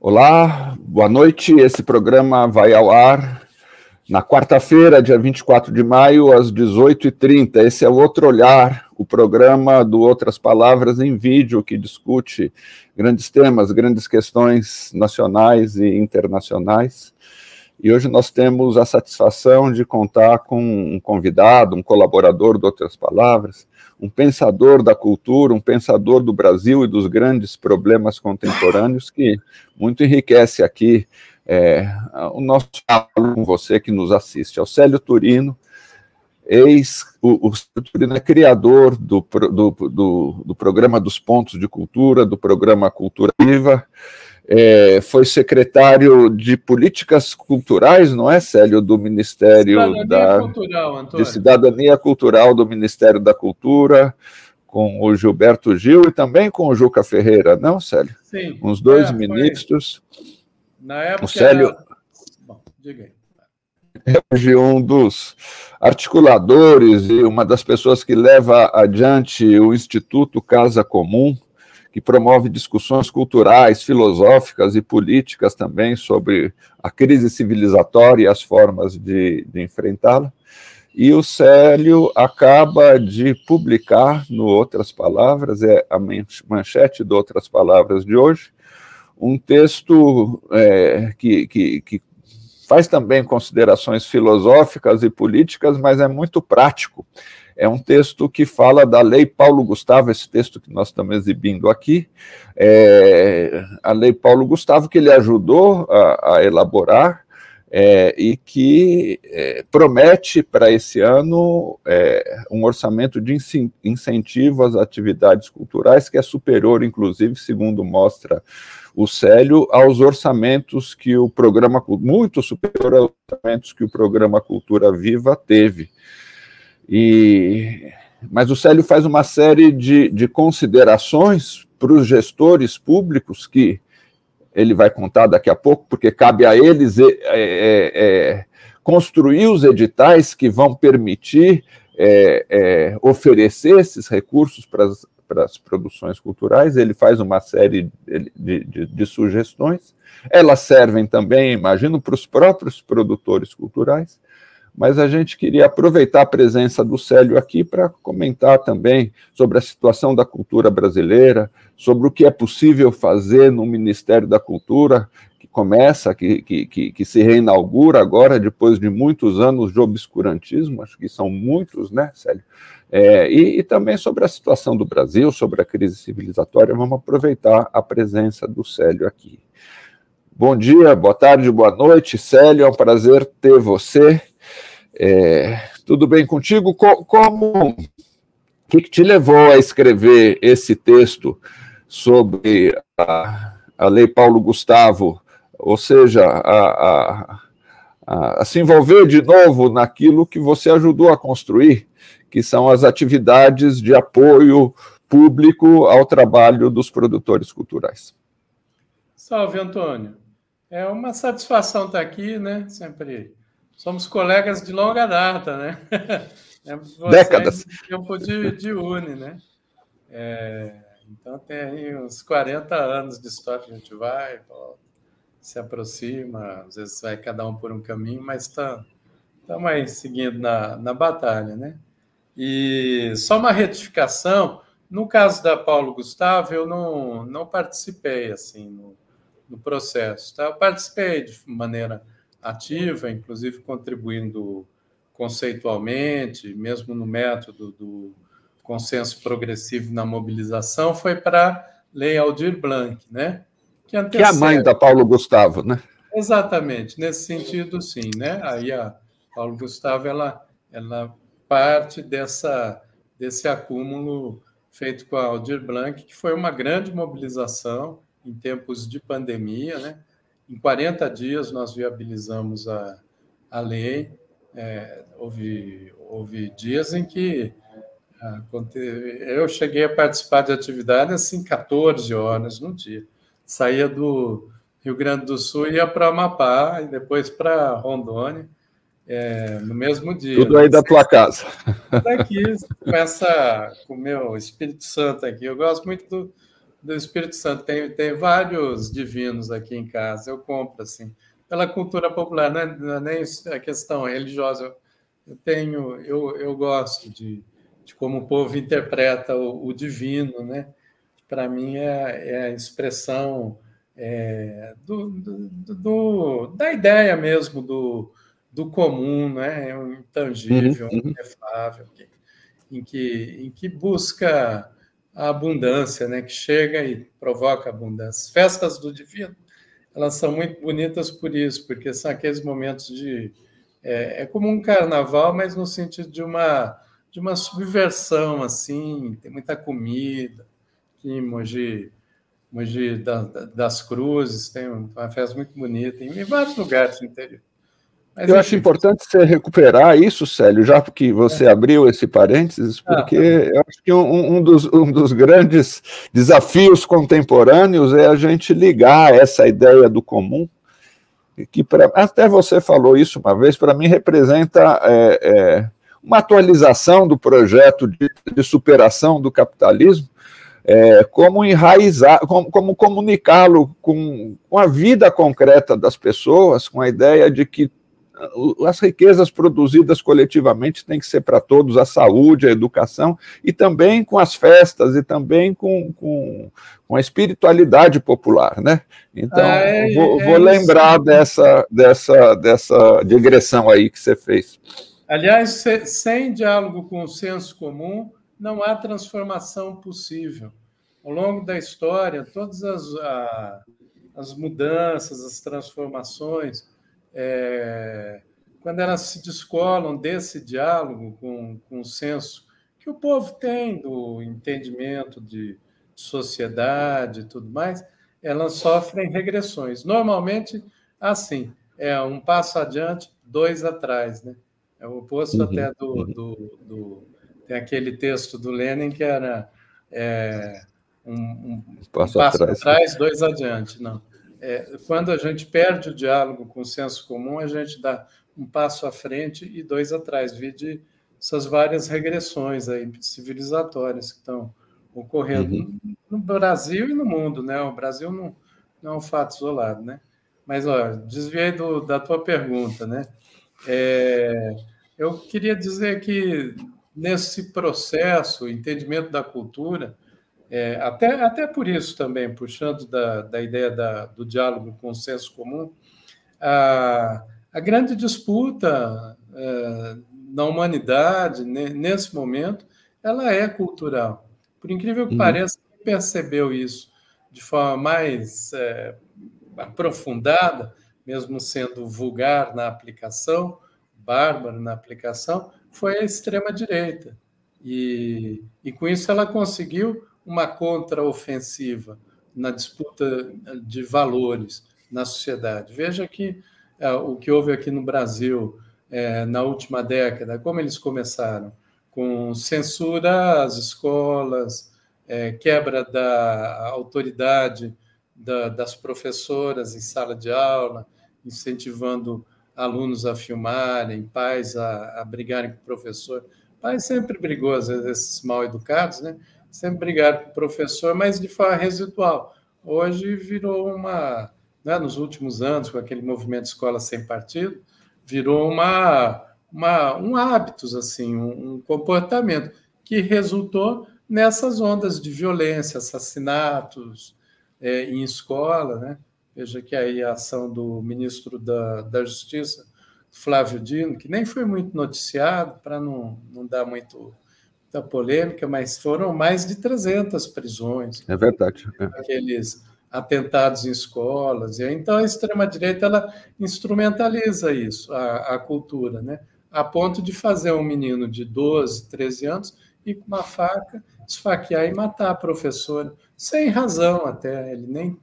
Olá, boa noite. Esse programa vai ao ar na quarta-feira, dia 24 de maio, às 18h30. Esse é o Outro Olhar, o programa do Outras Palavras em vídeo, que discute grandes temas, grandes questões nacionais e internacionais. E hoje nós temos a satisfação de contar com um convidado, um colaborador do Outras Palavras, um pensador da cultura, um pensador do Brasil e dos grandes problemas contemporâneos, que muito enriquece aqui o nosso diálogo com você que nos assiste. É o Célio Turino, o Célio Turino é criador do programa dos Pontos de Cultura, do programa Cultura Viva, foi secretário de Políticas Culturais, não é, Célio, do Ministério de Cidadania Cultural do Ministério da Cultura, com o Gilberto Gil e também com o Juca Ferreira, não, Célio? Sim. Uns dois ministros. Na época, o Célio Bom, diga aí. É hoje um dos articuladores e uma das pessoas que leva adiante o Instituto Casa Comum, que promove discussões culturais, filosóficas e políticas também sobre a crise civilizatória e as formas de enfrentá-la. E o Célio acaba de publicar, no Outras Palavras, é a manchete do Outras Palavras de hoje, um texto que faz também considerações filosóficas e políticas, mas é muito prático. É um texto que fala da Lei Paulo Gustavo, esse texto que nós estamos exibindo aqui, a Lei Paulo Gustavo, que ele ajudou a elaborar e que promete para esse ano um orçamento de incentivo às atividades culturais, que é superior, inclusive, segundo mostra o Célio, aos orçamentos que o programa, muito superior aos orçamentos que o programa Cultura Viva teve. Mas o Célio faz uma série de considerações para os gestores públicos, que ele vai contar daqui a pouco, porque cabe a eles construir os editais que vão permitir oferecer esses recursos para as produções culturais. Ele faz uma série de sugestões. Elas servem também, imagino, para os próprios produtores culturais, mas a gente queria aproveitar a presença do Célio aqui para comentar também sobre a situação da cultura brasileira, sobre o que é possível fazer no Ministério da Cultura, que começa, que se reinaugura agora, depois de muitos anos de obscurantismo, acho que são muitos, né, Célio? E também sobre a situação do Brasil, sobre a crise civilizatória. Vamos aproveitar a presença do Célio aqui. Bom dia, boa tarde, boa noite, Célio, é um prazer ter você. Tudo bem contigo? O que te levou a escrever esse texto sobre a Lei Paulo Gustavo, ou seja, a se envolver de novo naquilo que você ajudou a construir, que são as atividades de apoio público ao trabalho dos produtores culturais? Salve, Antônio. É uma satisfação estar aqui, né? Sempre somos colegas de longa data, né? Décadas. Tempo de Uni, né? Então tem aí uns 40 anos de história que a gente vai, volta, se aproxima, às vezes vai cada um por um caminho, mas estamos aí seguindo na batalha, né? E só uma retificação, no caso da Paulo Gustavo, eu não participei assim no processo, tá? Eu participei de maneira ativa, inclusive contribuindo conceitualmente, mesmo no método do consenso progressivo na mobilização, foi para a Lei Aldir Blanc, né? Que é a mãe da Paulo Gustavo, né? Exatamente, nesse sentido, sim, né? Aí a Paulo Gustavo, ela parte desse acúmulo feito com a Aldir Blanc, que foi uma grande mobilização em tempos de pandemia, né? Em 40 dias nós viabilizamos a lei. Houve dias em que eu cheguei a participar de atividade assim 14 horas no dia. Saía do Rio Grande do Sul e ia para Amapá e depois para Rondônia no mesmo dia. Tudo aí da tua casa. Daqui, com o meu Espírito Santo aqui. Eu gosto muito do Espírito Santo. Tem vários divinos aqui em casa, eu compro, assim, pela cultura popular, não é nem a questão religiosa. Eu gosto de como o povo interpreta o divino, né? Para mim é a expressão da ideia mesmo do comum, né? É um intangível, inefável, em que busca a abundância, né? Que chega e provoca abundância. As festas do divino, elas são muito bonitas por isso, porque são aqueles momentos de... É como um carnaval, mas no sentido de uma subversão, assim, tem muita comida. Aqui em Mogi das Cruzes tem uma festa muito bonita, em vários lugares do interior. Mas, eu acho importante você recuperar isso, Célio, já que você abriu esse parênteses, porque eu acho que um dos grandes desafios contemporâneos é a gente ligar essa ideia do comum, que até você falou isso uma vez, para mim representa uma atualização do projeto de superação do capitalismo, como enraizar, como comunicá-lo com a vida concreta das pessoas, com a ideia de que as riquezas produzidas coletivamente têm que ser para todos, a saúde, a educação, e também com as festas, e também com a espiritualidade popular, né? Então, vou lembrar dessa digressão aí que você fez. Aliás, sem diálogo com o senso comum, não há transformação possível. Ao longo da história, todas as mudanças, as transformações, quando elas se descolam desse diálogo com o senso que o povo tem do entendimento de sociedade e tudo mais, elas sofrem regressões. Normalmente, assim, um passo adiante, dois atrás, né? É o oposto até tem aquele texto do Lenin que era um passo atrás, dois adiante. Não. Quando a gente perde o diálogo com o senso comum, a gente dá um passo à frente e dois atrás. Vide essas várias regressões aí civilizatórias que estão ocorrendo no Brasil e no mundo, né? O Brasil não é um fato isolado, né? Mas, desviei da tua pergunta, né? Eu queria dizer que nesse processo, o entendimento da cultura, até por isso também, puxando da ideia do diálogo com o senso comum, a grande disputa na humanidade, nesse momento, ela é cultural. Por incrível que pareça, quem percebeu isso de forma mais aprofundada, mesmo sendo vulgar na aplicação, bárbaro na aplicação, foi a extrema-direita. E com isso ela conseguiu uma contraofensiva na disputa de valores na sociedade. Veja que o que houve aqui no Brasil na última década, como eles começaram, com censura às escolas, quebra da autoridade das professoras em sala de aula, incentivando alunos a filmarem, pais a brigarem com o professor. Pais sempre brigou, às vezes, esses mal educados, né? Sempre brigaram com o professor, mas de forma residual. Hoje virou né, nos últimos anos, com aquele movimento Escola Sem Partido, virou um hábito, assim, um comportamento que resultou nessas ondas de violência, assassinatos em escola, né? Veja que aí a ação do ministro da Justiça, Flávio Dino, que nem foi muito noticiado, para não dar muita polêmica, mas foram mais de 300 prisões. É verdade. Aqueles atentados em escolas. E então a extrema-direita ela instrumentaliza isso, a cultura, né? A ponto de fazer um menino de 12, 13 anos ir com uma faca, esfaquear e matar a professora, sem razão até. Ele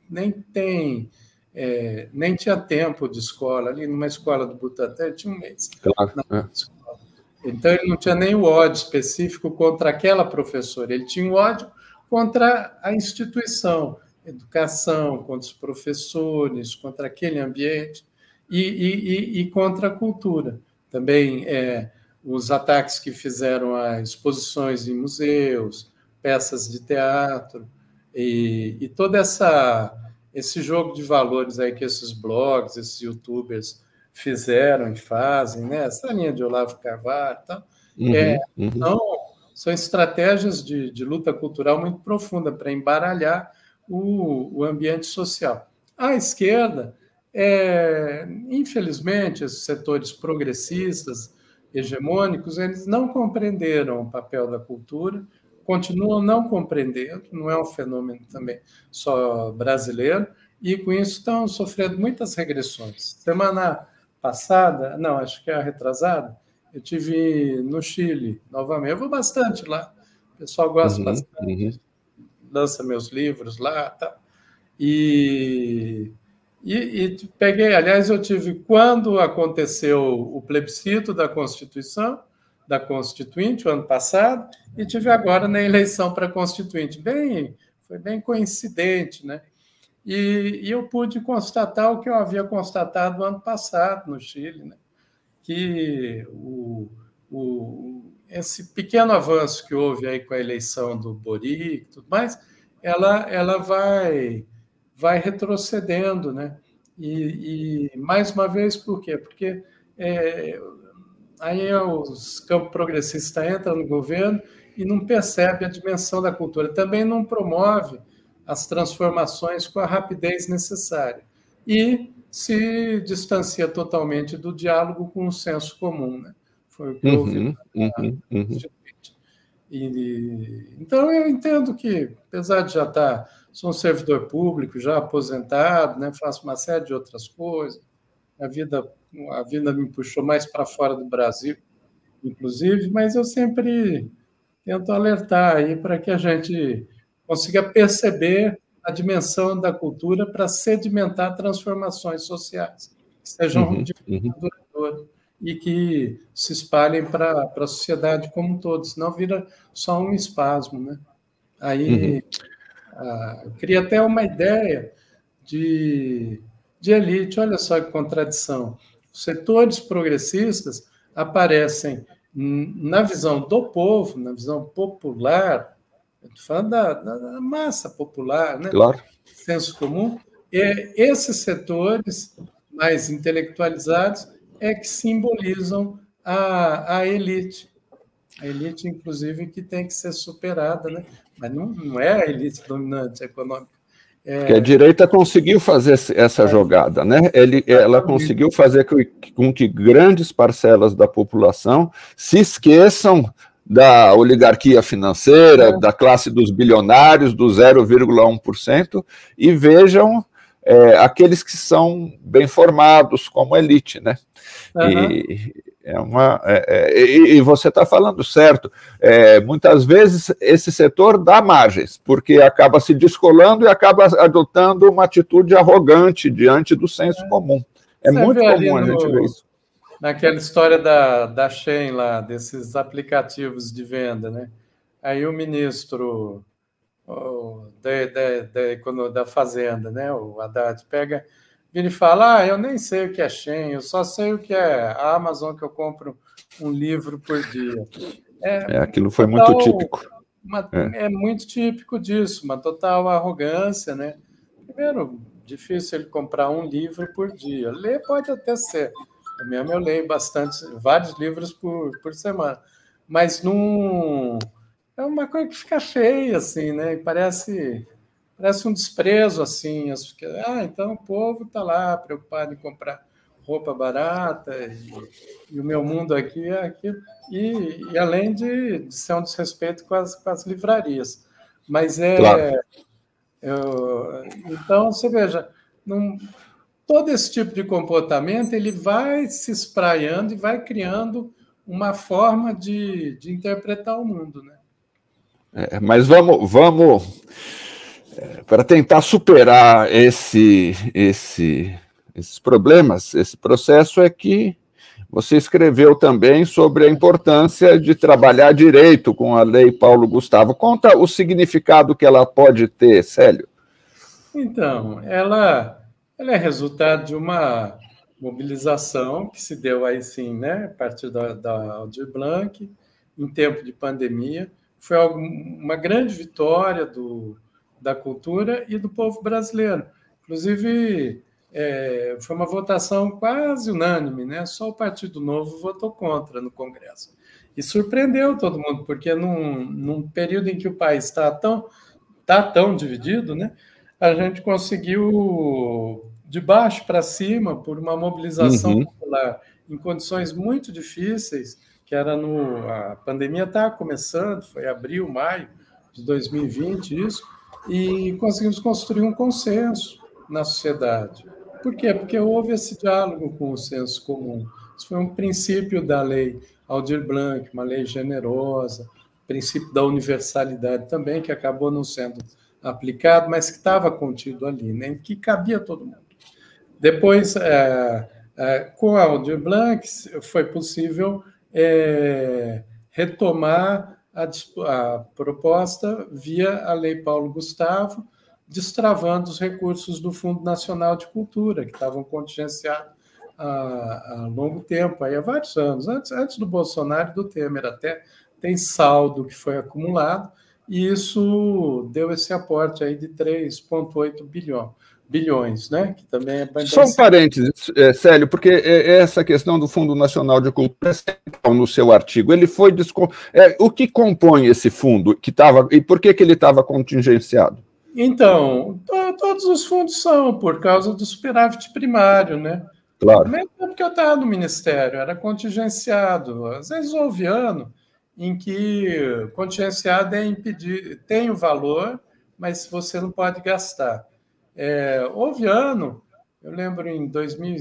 nem tinha tempo de escola. Ali numa escola do Butantã, ele tinha um mês. Claro. Então, ele não tinha nem o ódio específico contra aquela professora, ele tinha o ódio contra a instituição, educação, contra os professores, contra aquele ambiente e contra a cultura. Também os ataques que fizeram a exposições em museus, peças de teatro, E todo esse jogo de valores aí que esses blogs, esses youtubers fizeram e fazem, né? Essa linha de Olavo Carvalho e tal, são, são estratégias de luta cultural muito profunda para embaralhar o ambiente social. A esquerda, infelizmente, esses setores progressistas, hegemônicos, eles não compreenderam o papel da cultura, continuam não compreendendo, não é um fenômeno também só brasileiro, e com isso estão sofrendo muitas regressões. Semana passada, não, acho que é a retrasada, eu tive no Chile novamente, eu vou bastante lá, o pessoal gosta bastante, lança meus livros lá, tá? E peguei, aliás, eu tive quando aconteceu o plebiscito da Constituição, da Constituinte, o ano passado, e tive agora na eleição para a Constituinte. Foi bem coincidente, né? E eu pude constatar o que eu havia constatado no ano passado no Chile, né? Que esse pequeno avanço que houve aí com a eleição do Boric e tudo mais, ela vai retrocedendo, né? E mais uma vez, por quê? Porque aí os campos progressistas entram no governo e não percebe a dimensão da cultura. Também não promove as transformações com a rapidez necessária. E se distancia totalmente do diálogo com o senso comum, né? Foi o que houve na Constituinte. Então, eu entendo que, apesar de já estar... Sou um servidor público, já aposentado, né? Faço uma série de outras coisas. A vida me puxou mais para fora do Brasil, inclusive, mas eu sempre tento alertar aí para que a gente consiga perceber a dimensão da cultura para sedimentar transformações sociais que sejam duradouras e que se espalhem para a sociedade como um todo, senão vira só um espasmo, né? Aí eu queria até uma ideia de elite, olha só que contradição. Os setores progressistas aparecem na visão do povo, na visão popular, estou falando da massa popular, né? Claro. Senso comum, e esses setores mais intelectualizados é que simbolizam a elite. A elite, inclusive, que tem que ser superada, né? Mas não é a elite dominante econômica. Porque a direita conseguiu fazer essa jogada, né? Ela conseguiu fazer com que grandes parcelas da população se esqueçam da oligarquia financeira, da classe dos bilionários, do 0,1%, e vejam aqueles que são bem formados como elite, né? E você está falando certo. Muitas vezes esse setor dá margens, porque acaba se descolando e acaba adotando uma atitude arrogante diante do senso comum. É muito comum a gente ver isso. Naquela história da Shein lá, desses aplicativos de venda, né? Aí o ministro da Fazenda, né? O Haddad, vira e fala, eu nem sei o que é Shein, eu só sei o que é a Amazon, que eu compro um livro por dia. Aquilo foi muito típico. É muito típico disso, uma total arrogância, né? Primeiro, difícil ele comprar um livro por dia. Ler pode até ser. Eu leio vários livros por semana, mas não é uma coisa que fica feia, assim, né? Parece um desprezo, assim. Então o povo está lá preocupado em comprar roupa barata e o meu mundo aqui é aquilo. E além de ser um desrespeito com as livrarias. Mas Claro. Então, você veja, todo esse tipo de comportamento ele vai se espraiando e vai criando uma forma de interpretar o mundo, né? Mas vamos para tentar superar esses problemas, esse processo é que você escreveu também sobre a importância de trabalhar direito com a Lei Paulo Gustavo. Conta o significado que ela pode ter, Célio. Então, ela é resultado de uma mobilização que se deu aí sim, né, a partir da Aldir Blanc, em tempo de pandemia. Foi uma grande vitória da cultura e do povo brasileiro. Inclusive, foi uma votação quase unânime, né? Só o Partido Novo votou contra no Congresso. E surpreendeu todo mundo, porque num período em que o país está tão dividido, né? A gente conseguiu, de baixo para cima, por uma mobilização popular em condições muito difíceis, que era a pandemia estava começando, foi abril, maio de 2020, isso, e conseguimos construir um consenso na sociedade. Por quê? Porque houve esse diálogo com o senso comum. Isso foi um princípio da lei Aldir Blanc, uma lei generosa, princípio da universalidade também, que acabou não sendo aplicado, mas que estava contido ali, né? Que cabia a todo mundo. Depois, com a Aldir Blanc, foi possível retomar a proposta via a Lei Paulo Gustavo, destravando os recursos do Fundo Nacional de Cultura, que estavam contingenciados há longo tempo, aí há vários anos, antes do Bolsonaro e do Temer até, tem saldo que foi acumulado, e isso deu esse aporte aí de 3,8 bilhões, né? Que também é Só um parênteses, Célio, porque essa questão do Fundo Nacional de Cultura é central no seu artigo. Ele foi o que compõe esse fundo que estava e por que ele estava contingenciado? Então, todos os fundos são por causa do superávit primário, né? Claro. Mesmo porque eu estava no Ministério, era contingenciado. Às vezes houve ano em que contingenciado é impedir, tem o valor, mas você não pode gastar. Houve ano, eu lembro em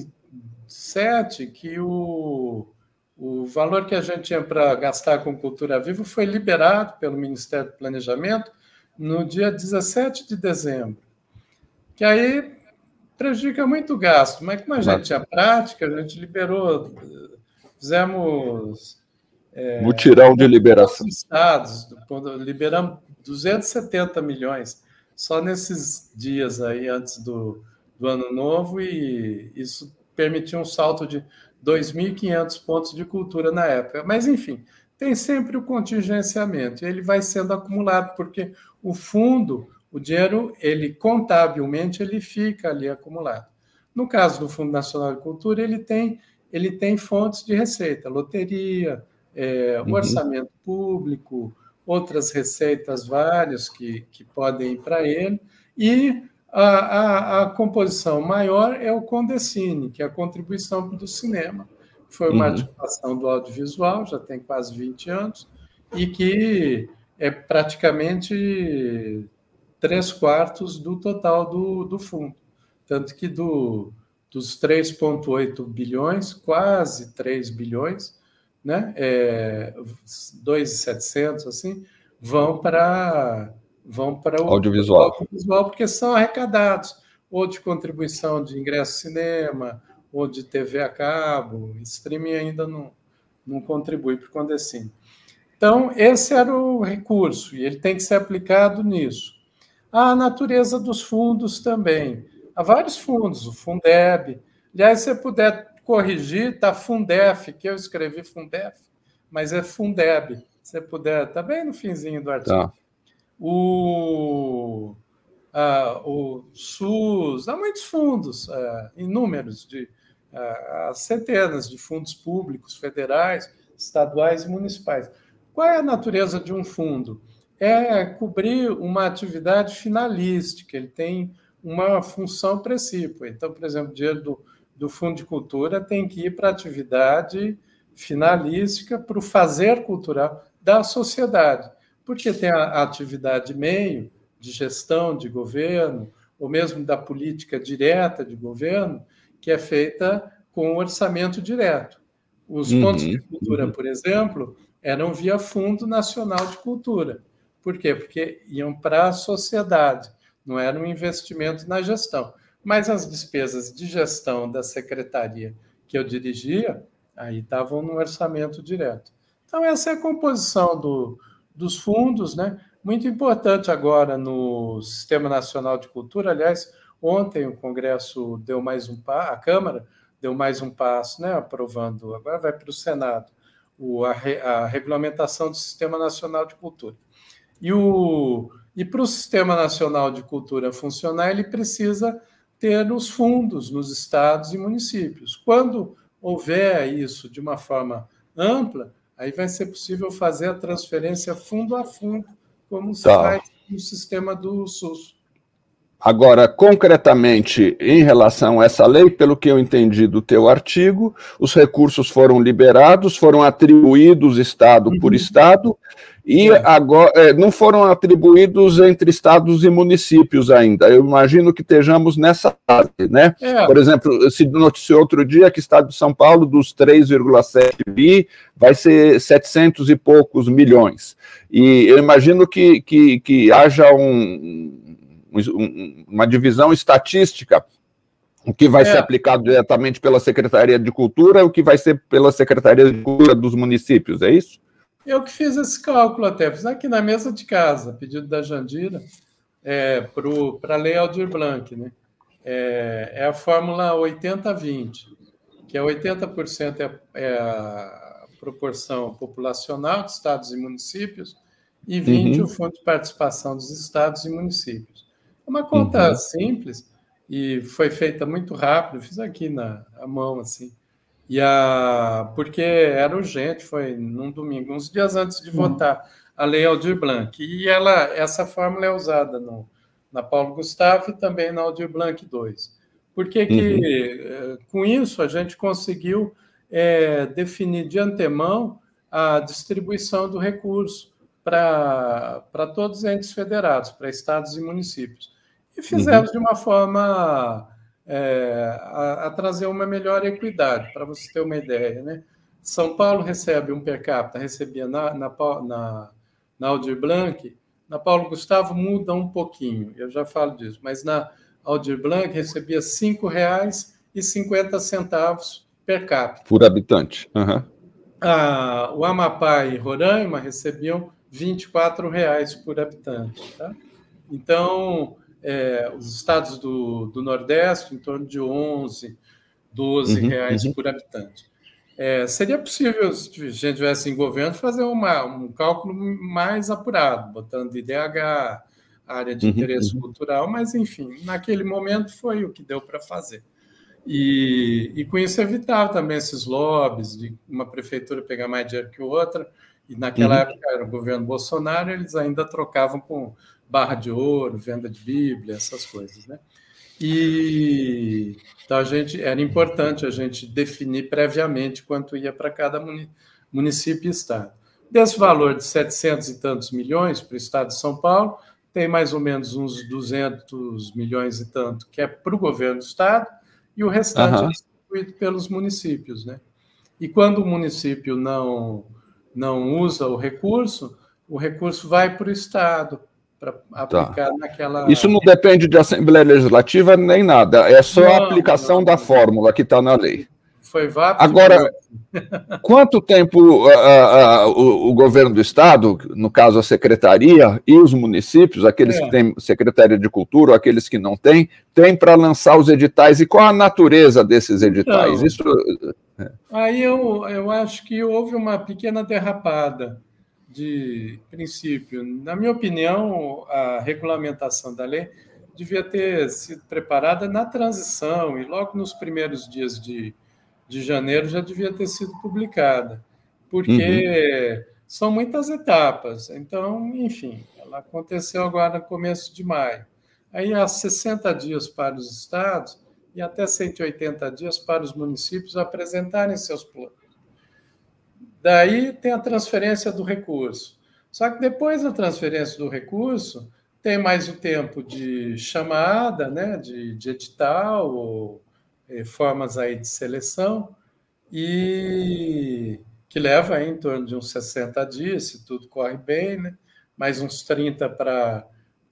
2007, que o valor que a gente tinha para gastar com Cultura Viva foi liberado pelo Ministério do Planejamento no dia 17 de dezembro. Que aí prejudica muito o gasto, mas como a gente tinha prática, a gente liberou, fizemos... mutirão de liberação. Estados, liberamos 270 milhões só nesses dias aí antes do Ano Novo, e isso permitiu um salto de 2.500 pontos de cultura na época. Mas, enfim, tem sempre o contingenciamento, e ele vai sendo acumulado, porque o fundo, o dinheiro, ele contabilmente, ele fica ali acumulado. No caso do Fundo Nacional de Cultura, ele tem fontes de receita, loteria, o orçamento público, outras receitas várias que podem ir para ele, e a composição maior é o Condecine, que é a contribuição do cinema, que foi uma articulação do audiovisual, já tem quase 20 anos, e que é praticamente 3/4 do total do fundo. Tanto que dos 3,8 bilhões, quase 3 bilhões, né? 2.700, assim, vão para o audiovisual, porque são arrecadados, ou de contribuição de ingresso cinema, ou de TV a cabo. Streaming ainda não contribui para o Condecine. Então, esse era o recurso, e ele tem que ser aplicado nisso. A natureza dos fundos também. Há vários fundos, o Fundeb. Aliás, se você puder corrigir, está Fundef, que eu escrevi Fundef, mas é Fundeb. Se você puder, está bem no finzinho do artigo. Tá. O SUS, há muitos fundos, inúmeros, centenas de fundos públicos, federais, estaduais e municipais. Qual é a natureza de um fundo? É cobrir uma atividade finalística, ele tem uma função precípua. Então, por exemplo, o dinheiro do Fundo de Cultura tem que ir para a atividade finalística, para o fazer cultural da sociedade, porque tem a atividade meio, de gestão de governo, ou mesmo da política direta de governo, que é feita com orçamento direto. Os pontos de cultura, por exemplo, eram via Fundo Nacional de Cultura. Por quê? Porque iam para a sociedade, não era um investimento na gestão. Mas as despesas de gestão da secretaria que eu dirigia, aí estavam no orçamento direto. Então, essa é a composição dos fundos, né? Muito importante agora no Sistema Nacional de Cultura. Aliás, ontem o Congresso deu mais um passo, a Câmara deu mais um passo, né? Aprovando, agora vai para o Senado, a regulamentação do Sistema Nacional de Cultura. E para o Sistema Nacional de Cultura funcionar, ele precisa ter os fundos nos estados e municípios. Quando houver isso de uma forma ampla, aí vai ser possível fazer a transferência fundo a fundo, como se faz no sistema do SUS. Agora, concretamente, em relação a essa lei, pelo que eu entendi do teu artigo, os recursos foram liberados, foram atribuídos estado por estado, e agora não foram atribuídos entre estados e municípios ainda. Eu imagino que estejamos nessa fase, né? Por exemplo, se noticiou outro dia que o estado de São Paulo, dos 3,7 bi, vai ser 700 e poucos milhões. E eu imagino que haja uma divisão estatística, o que vai ser aplicado diretamente pela Secretaria de Cultura e o que vai ser pela Secretaria de Cultura dos municípios, é isso? Eu que fiz esse cálculo até, fiz aqui na mesa de casa, pedido da Jandira, para a Lei Aldir Blanc, né? É a fórmula 80-20, que é 80% é a proporção populacional de estados e municípios e 20% o fundo de participação dos estados e municípios. É uma conta simples e foi feita muito rápido, fiz aqui na mão, assim. Porque era urgente, foi num domingo, uns dias antes de votar a Lei Aldir Blanc. E essa fórmula é usada na Paulo Gustavo e também na Aldir Blanc 2. Porque com isso a gente conseguiu definir de antemão a distribuição do recurso para todos os entes federados, para estados e municípios. E fizemos de uma forma a trazer uma melhor equidade, para você ter uma ideia, né? São Paulo recebe um per capita, recebia na Aldir Blanc, na Paulo Gustavo muda um pouquinho, eu já falo disso, mas na Aldir Blanc recebia R$ 5,50 per capita. Por habitante. O Amapá e Roraima recebiam R$ 24 por habitante. Tá? Então, os estados do Nordeste, em torno de 11, 12 reais por habitante. Seria possível, se a gente estivesse em governo, fazer um cálculo mais apurado, botando IDH, área de interesse cultural, mas, enfim, naquele momento foi o que deu para fazer. E com isso evitava também esses lobbies de uma prefeitura pegar mais dinheiro que outra, e naquela época era o governo Bolsonaro, eles ainda trocavam com barra de ouro, venda de Bíblia, essas coisas, né? Então era importante a gente definir previamente quanto ia para cada município e estado. Desse valor de 700 e tantos milhões para o estado de São Paulo, tem mais ou menos uns 200 milhões e tanto que é para o governo do estado, e o restante é distribuído pelos municípios, né? E quando o município não usa o recurso vai para o estado, para aplicar naquela... Isso não depende de Assembleia Legislativa nem nada, é só a aplicação da fórmula que está na lei. Foi válido. Agora, quanto tempo o governo do Estado, no caso a Secretaria, e os municípios, aqueles que têm Secretaria de Cultura, ou aqueles que não têm, tem para lançar os editais? E qual a natureza desses editais? Aí eu acho que houve uma pequena derrapada de princípio. Na minha opinião, a regulamentação da lei devia ter sido preparada na transição e logo nos primeiros dias de janeiro já devia ter sido publicada, porque são muitas etapas. Então, enfim, ela aconteceu agora no começo de maio. Aí há 60 dias para os estados e até 180 dias para os municípios apresentarem seus planos. Daí tem a transferência do recurso. Só que depois da transferência do recurso, tem mais o tempo de chamada, né, de edital, ou formas aí de seleção, e que leva aí em torno de uns 60 dias, se tudo corre bem, né? Mais uns 30 para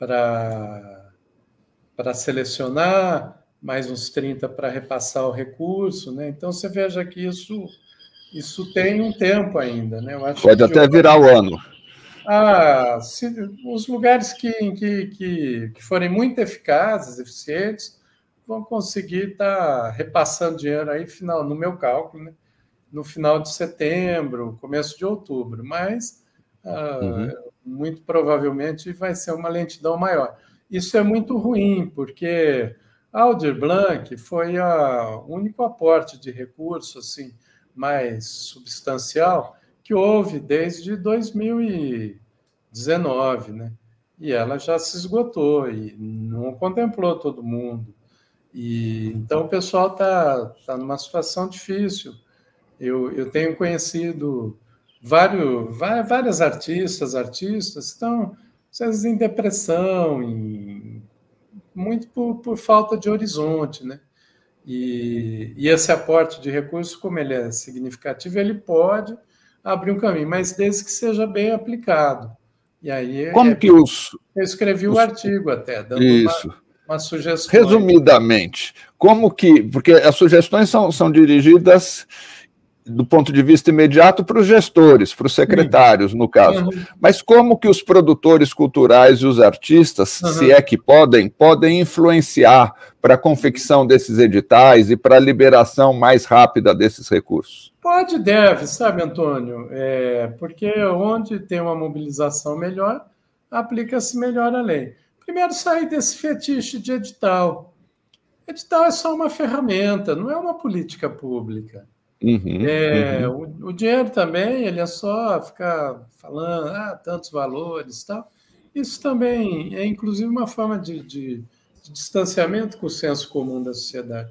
selecionar, mais uns 30 para repassar o recurso, né? Então, você veja que isso tem um tempo ainda, né? Eu acho pode até virar o ano. Os lugares que forem muito eficazes, eficientes, vão conseguir estar repassando dinheiro aí, no meu cálculo, né? No final de setembro, começo de outubro. Mas muito provavelmente vai ser uma lentidão maior. Isso é muito ruim, porque a Aldir Blanc foi o único aporte de recurso assim, mais substancial que houve desde 2019, né? E ela já se esgotou e não contemplou todo mundo. E então o pessoal tá numa situação difícil. Eu tenho conhecido várias artistas que estão às vezes em depressão, muito por falta de horizonte, né? E esse aporte de recursos, como ele é significativo, ele pode abrir um caminho, mas desde que seja bem aplicado. E aí Como que os... eu escrevi o artigo até, dando Isso. uma sugestão. Resumidamente, como que... Porque as sugestões são dirigidas do ponto de vista imediato para os gestores, para os secretários, no caso. Mas como que os produtores culturais e os artistas, se é que podem influenciar para a confecção desses editais e para a liberação mais rápida desses recursos? Pode e deve, sabe, Antônio? Porque onde tem uma mobilização melhor, aplica-se melhor a lei. Primeiro, sair desse fetiche de edital. Edital é só uma ferramenta, não é uma política pública. O dinheiro também, ele é só ficar falando tantos valores e tal. Isso também é, inclusive, uma forma de distanciamento com o senso comum da sociedade.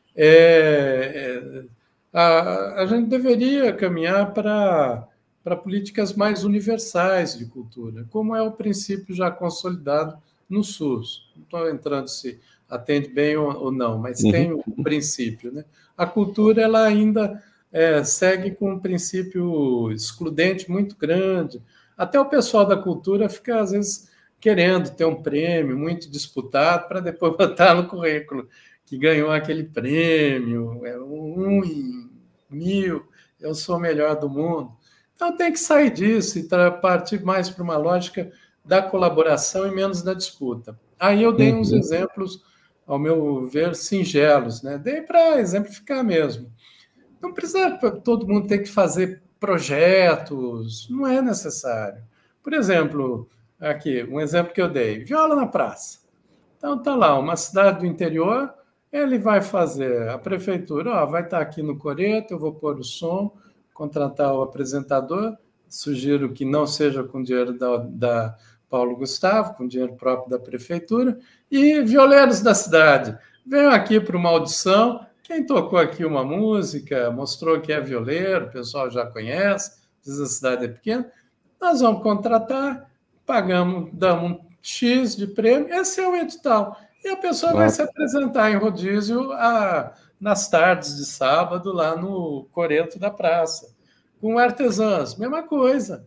A gente deveria caminhar para políticas mais universais de cultura, como é o princípio já consolidado no SUS. Não estou entrando se atende bem ou não, mas tem o princípio, né? A cultura ela ainda segue com um princípio excludente muito grande. Até o pessoal da cultura fica, às vezes, querendo ter um prêmio muito disputado para depois botar no currículo que ganhou aquele prêmio, 1 em 1000, eu sou o melhor do mundo. Então tem que sair disso e partir mais para uma lógica da colaboração e menos da disputa. Aí eu dei uns exemplos, ao meu ver, singelos, né? Dei para exemplificar mesmo. Não precisa todo mundo ter que fazer projetos, não é necessário. Por exemplo, aqui, um exemplo que eu dei, viola na praça. Então tá lá, uma cidade do interior, ele vai fazer, a prefeitura, vai estar aqui no coreto, eu vou pôr o som, contratar o apresentador, sugiro que não seja com dinheiro da Paulo Gustavo, com dinheiro próprio da prefeitura, e violeiros da cidade, venham aqui para uma audição, quem tocou aqui uma música, mostrou que é violeiro, o pessoal já conhece, diz a cidade é pequena, nós vamos contratar, pagamos, damos um X de prêmio, esse é o edital. E a pessoa vai se apresentar em rodízio nas tardes de sábado, lá no coreto da praça. Com artesãs, mesma coisa.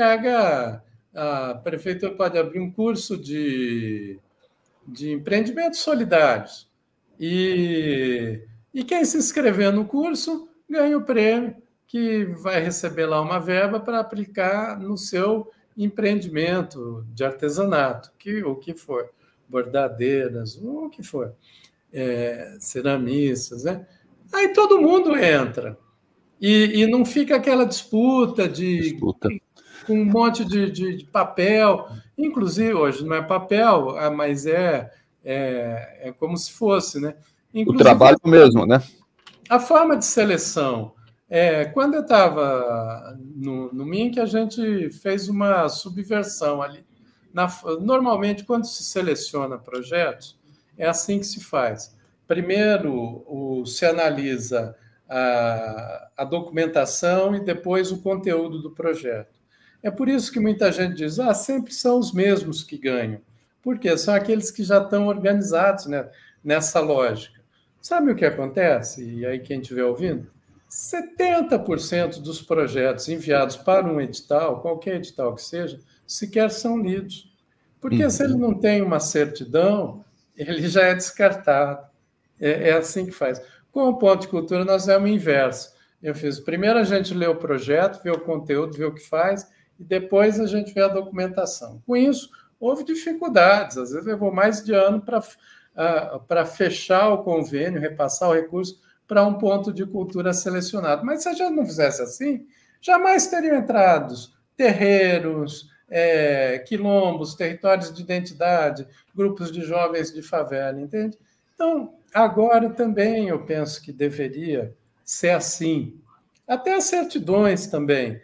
A prefeitura pode abrir um curso de empreendimentos solidários. E quem se inscrever no curso ganha o prêmio, que vai receber lá uma verba para aplicar no seu empreendimento de artesanato, o que for, bordadeiras, o que for, ceramistas, né? Aí todo mundo entra e não fica aquela disputa com um monte de papel, inclusive hoje não é papel, mas é como se fosse, né? Inclusive, o trabalho mesmo, né? A forma de seleção. Quando eu estava no MINC, a gente fez uma subversão ali. Normalmente, quando se seleciona projetos, é assim que se faz. Primeiro, se analisa a documentação e depois o conteúdo do projeto. É por isso que muita gente diz, sempre são os mesmos que ganham. Por quê? São aqueles que já estão organizados, né, nessa lógica. Sabe o que acontece? E aí quem estiver ouvindo? 70% dos projetos enviados para um edital, qualquer edital que seja, sequer são lidos. Porque se ele não tem uma certidão, ele já é descartado. É assim que faz. Com o ponto de cultura, nós fizemos o inverso. Eu fiz, primeiro a gente lê o projeto, vê o conteúdo, vê o que faz, e depois a gente vê a documentação. Com isso, houve dificuldades, às vezes levou mais de ano para fechar o convênio, repassar o recurso para um ponto de cultura selecionado. Mas se a gente não fizesse assim, jamais teriam entrado terreiros, quilombos, territórios de identidade, grupos de jovens de favela, entende? Então, agora também eu penso que deveria ser assim. Até as certidões também.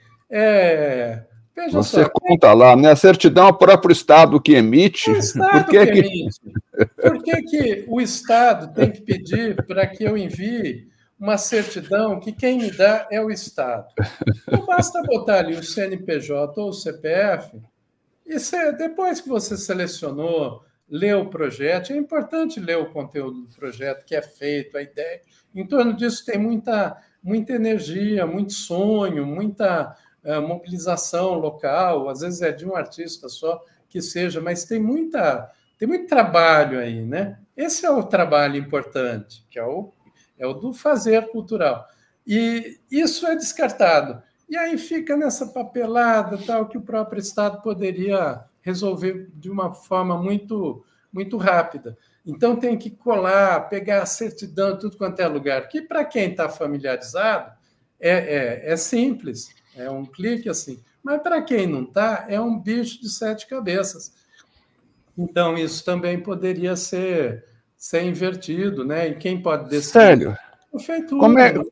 Veja Você só, conta lá, né? A certidão é o próprio Estado que emite. o Estado que emite. Por que o Estado tem que pedir para que eu envie uma certidão que quem me dá é o Estado? Não basta botar ali o CNPJ ou o CPF, e depois que você selecionou, leu o projeto, é importante ler o conteúdo do projeto que é feito, a ideia. Em torno disso tem muita energia, muito sonho, muita mobilização local, às vezes é de um artista só que seja, mas tem muito trabalho aí, né? Esse é o trabalho importante, que é o do fazer cultural. E isso é descartado. E aí fica nessa papelada tal que o próprio Estado poderia resolver de uma forma muito, muito rápida. Então tem que colar, pegar a certidão, tudo quanto é lugar. Que para quem está familiarizado é simples, é um clique assim. Mas para quem não está, é um bicho de 7 cabeças. Então isso também poderia ser invertido, né? E quem pode decidir? Sério? A prefeitura.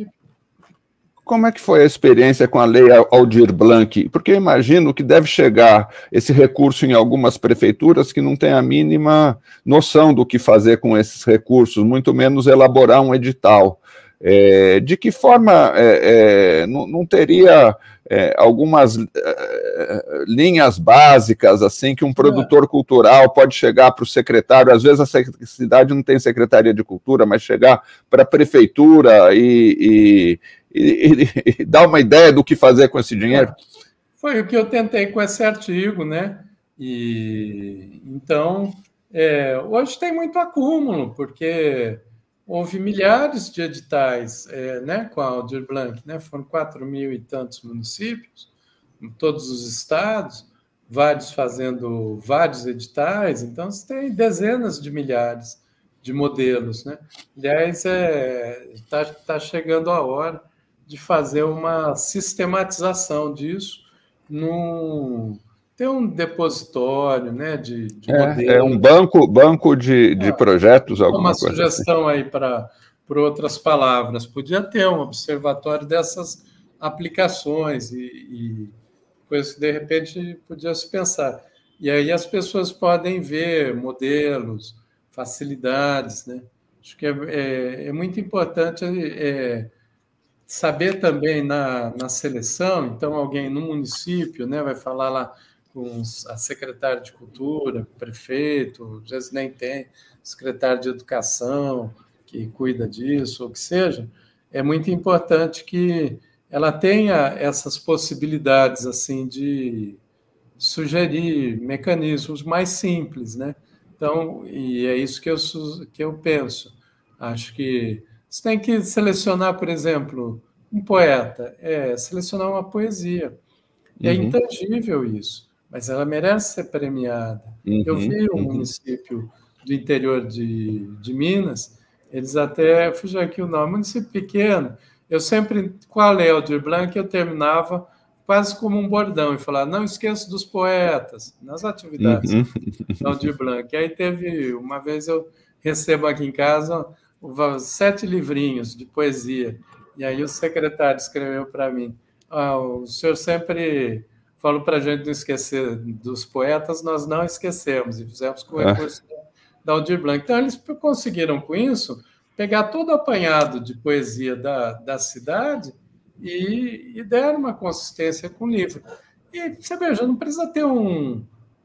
Como é que foi a experiência com a Lei Aldir Blanc? Porque eu imagino que deve chegar esse recurso em algumas prefeituras que não têm a mínima noção do que fazer com esses recursos, muito menos elaborar um edital. De que forma não teria algumas linhas básicas assim que um produtor cultural pode chegar para o secretário? Às vezes a cidade não tem secretaria de cultura, mas chegar para a prefeitura e dar uma ideia do que fazer com esse dinheiro? Foi o que eu tentei com esse artigo, né? E então hoje tem muito acúmulo, porque houve milhares de editais, né, com a Aldir Blanc, né? Foram 4.000 e tantos municípios, em todos os estados, vários fazendo vários editais, então você tem dezenas de milhares de modelos, né? Aliás, tá chegando a hora de fazer uma sistematização disso, ter um depositório, né, de modelos. Um banco de projetos, alguma coisa. Uma sugestão aí para outras palavras. Podia ter um observatório dessas aplicações e coisas que, de repente, podia se pensar. E aí as pessoas podem ver modelos, facilidades, né? Acho que é muito importante saber também na seleção. Então, alguém no município, né, vai falar lá com a secretária de Cultura, prefeito, às vezes nem tem, secretário de Educação, que cuida disso, ou que seja. É muito importante que ela tenha essas possibilidades assim de sugerir mecanismos mais simples, né? Então, e é isso que eu penso. Acho que você tem que selecionar, por exemplo, um poeta, selecionar uma poesia. É intangível isso, mas ela merece ser premiada. Eu vi um município do interior de Minas, eles até, fugiu aqui o nome, município pequeno, eu sempre, com a Lei Aldir Blanc, eu terminava quase como um bordão e falava, não esqueça dos poetas, nas atividades da Aldir Blanc. Aí teve, uma vez eu recebo aqui em casa 7 livrinhos de poesia, e aí o secretário escreveu para mim, o senhor sempre falou para a gente não esquecer dos poetas, nós não esquecemos, e fizemos com o recurso da Aldir Blanc. Então, eles conseguiram, com isso, pegar todo o apanhado de poesia da cidade e deram uma consistência com o livro. E, você veja, não precisa ter um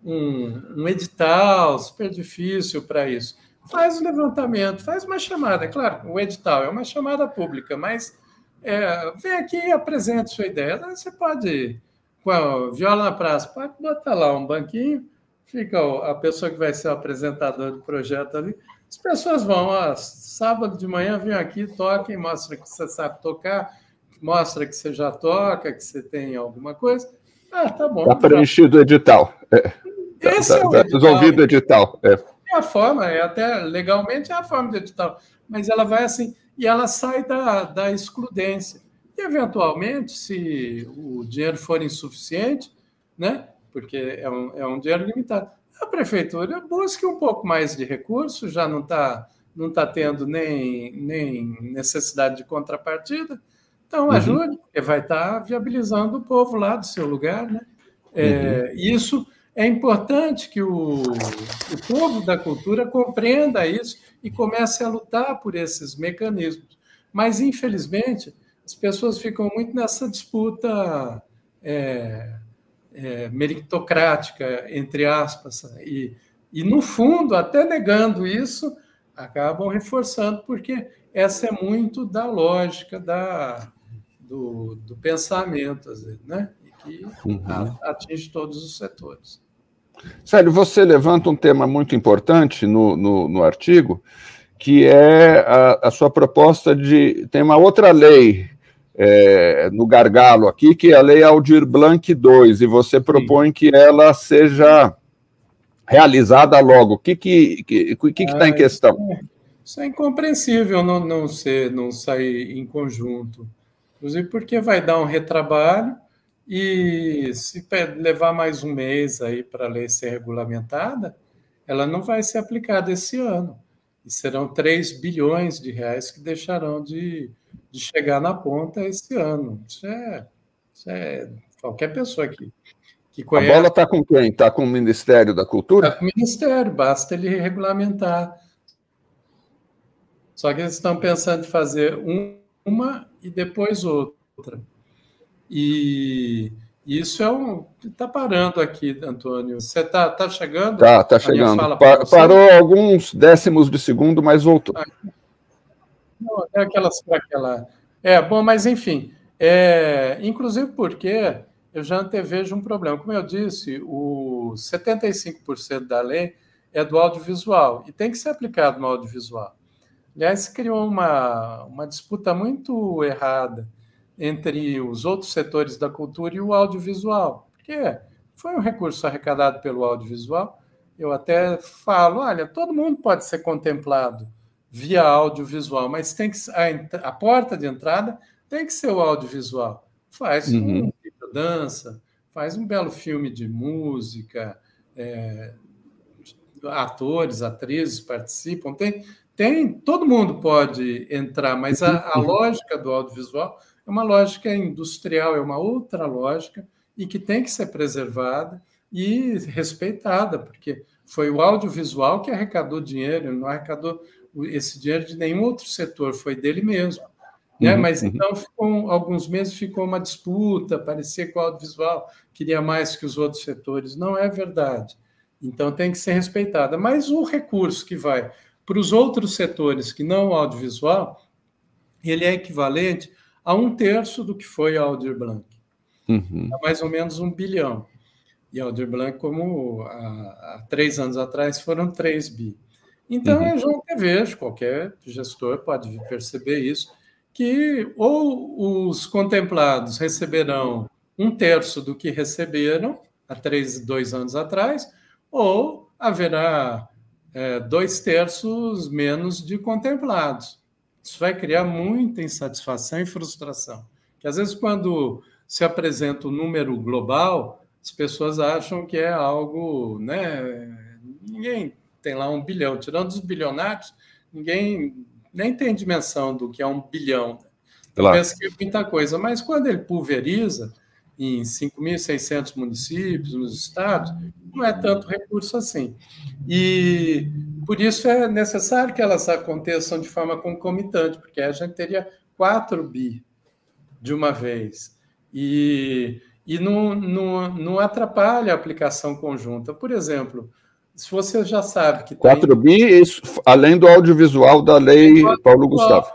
edital super difícil para isso. Faz o levantamento, faz uma chamada. Claro, o edital é uma chamada pública, mas vem aqui e apresente sua ideia. Você pode, com a viola na praça, pode botar lá um banquinho, fica a pessoa que vai ser o apresentador do projeto ali. As pessoas vão, sábado de manhã, vem aqui, toquem, mostra que você sabe tocar, mostra que você já toca, que você tem alguma coisa. Tá bom. Está preenchido o edital. Esse é o edital. Resolvido o edital. É a forma, até legalmente é a forma do edital, mas ela vai assim, e ela sai da excludência. E, eventualmente, se o dinheiro for insuficiente, né, porque é um dinheiro limitado. A prefeitura busca um pouco mais de recursos, já não tá tendo nem necessidade de contrapartida, então ajude, porque vai estar viabilizando o povo lá do seu lugar, né? Isso é importante que o povo da cultura compreenda isso e comece a lutar por esses mecanismos. Mas, infelizmente, as pessoas ficam muito nessa disputa meritocrática, entre aspas, e, no fundo, até negando isso, acabam reforçando, porque essa é muito da lógica do pensamento, às vezes, né? E que atinge todos os setores. Célio, você levanta um tema muito importante no artigo, que é a sua proposta de... Tem uma outra lei no gargalo aqui, que é a Lei Aldir Blanc II, e você propõe que ela seja realizada logo. O que está em questão? Isso é incompreensível não sair em conjunto. Inclusive porque vai dar um retrabalho e se levar mais um mês aí para a lei ser regulamentada, ela não vai ser aplicada esse ano. E serão 3 bilhões de reais que deixarão de chegar na ponta esse ano. Isso é qualquer pessoa que conhece... A bola está com quem? Está com o Ministério da Cultura? Está com o Ministério, basta ele regulamentar. Só que eles estão pensando em fazer uma e depois outra. E isso está parando aqui, Antônio. Você está chegando? Está chegando. Parou alguns décimos de segundo, mas voltou. Não, é aquela... bom, mas enfim. Inclusive porque eu já antevejo um problema. Como eu disse, o 75% da lei é do audiovisual e tem que ser aplicado no audiovisual. Aliás, se criou uma disputa muito errada entre os outros setores da cultura e o audiovisual, porque foi um recurso arrecadado pelo audiovisual. Eu até falo, olha, todo mundo pode ser contemplado via audiovisual, mas tem que a porta de entrada tem que ser o audiovisual. Faz um dança, faz um belo filme de música, atores, atrizes participam, todo mundo pode entrar, mas a lógica do audiovisual é uma lógica industrial, é uma outra lógica e que tem que ser preservada e respeitada, porque foi o audiovisual que arrecadou dinheiro, não arrecadou esse dinheiro de nenhum outro setor, foi dele mesmo. Né? Mas então, alguns meses ficou uma disputa, parecia que o audiovisual queria mais que os outros setores. Não é verdade. Então, tem que ser respeitada. Mas o recurso que vai para os outros setores que não o audiovisual, ele é equivalente a 1/3 do que foi a Aldir Blanc. É mais ou menos 1 bilhão. E a Aldir Blanc, como há 3 anos atrás, foram 3 bi. Então, eu já vejo, qualquer gestor pode perceber isso, que ou os contemplados receberão 1/3 do que receberam há 2 anos atrás, ou haverá 2/3 menos de contemplados. Isso vai criar muita insatisfação e frustração. Que às vezes, quando se apresenta o número global, as pessoas acham que é algo, né? Ninguém tem lá 1 bilhão. Tirando os bilionários, ninguém nem tem dimensão do que é 1 bilhão. Então, pensa que é muita coisa. Mas quando ele pulveriza em 5.600 municípios, nos estados, não é tanto recurso assim. E por isso é necessário que elas aconteçam de forma concomitante, porque a gente teria 4 bi de uma vez. E não atrapalha a aplicação conjunta. Por exemplo, se você já sabe que 4 bi, isso, além do audiovisual da Lei Paulo Gustavo.